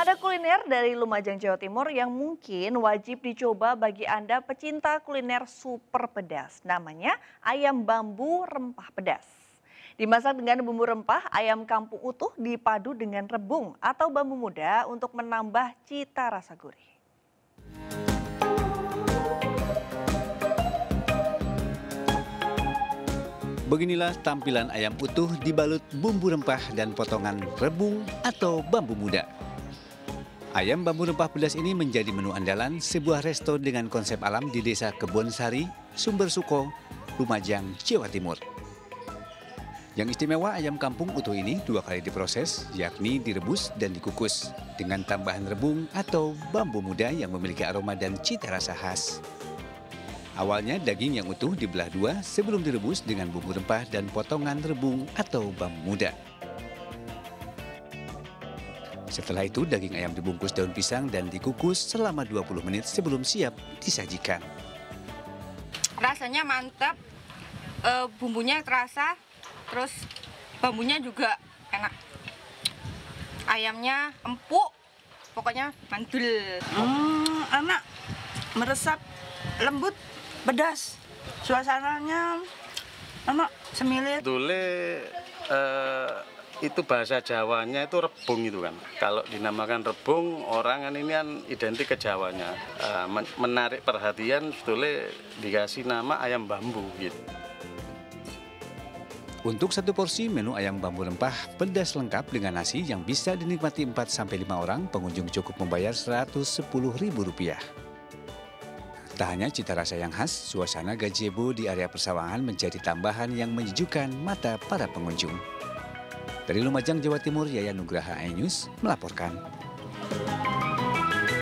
Ada kuliner dari Lumajang, Jawa Timur yang mungkin wajib dicoba bagi Anda pecinta kuliner super pedas. Namanya ayam bambu rempah pedas. Dimasak dengan bumbu rempah, ayam kampung utuh dipadu dengan rebung atau bambu muda untuk menambah cita rasa gurih. Beginilah tampilan ayam utuh dibalut bumbu rempah dan potongan rebung atau bambu muda. Ayam bambu rempah pedas ini menjadi menu andalan sebuah resto dengan konsep alam di Desa Kebonsari, Sumber Suko, Lumajang, Jawa Timur. Yang istimewa ayam kampung utuh ini 2 kali diproses, yakni direbus dan dikukus dengan tambahan rebung atau bambu muda yang memiliki aroma dan cita rasa khas. Awalnya daging yang utuh dibelah 2 sebelum direbus dengan bumbu rempah dan potongan rebung atau bambu muda. Setelah itu daging ayam dibungkus daun pisang dan dikukus selama 20 menit sebelum siap disajikan. Rasanya mantap, bumbunya terasa, terus bambunya juga enak. Ayamnya empuk, pokoknya mantul. Enak, meresap, lembut, pedas. Suasananya enak, semilir. Itu bahasa Jawanya itu rebung itu kan. Kalau dinamakan rebung, orang kan ini kan identik ke Jawanya. Menarik perhatian sebetulnya dikasih nama ayam bambu gitu. Untuk satu porsi menu ayam bambu rempah pedas lengkap dengan nasi yang bisa dinikmati 4-5 orang, pengunjung cukup membayar Rp110.000. Tak hanya cita rasa yang khas, suasana gazebo di area persawahan menjadi tambahan yang menyejukkan mata para pengunjung. Dari Lumajang, Jawa Timur, Yayan Nugraha iNews melaporkan.